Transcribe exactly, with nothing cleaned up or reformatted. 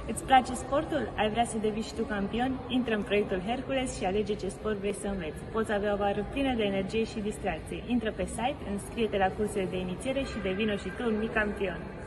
Îți place sportul? Ai vrea să devii și tu campion? Intră în proiectul Hercules și alege ce sport vrei să înveți. Poți avea o vară plină de energie și distracție. Intră pe site, înscrie-te la cursele de inițiere și devină și tu un mic campion.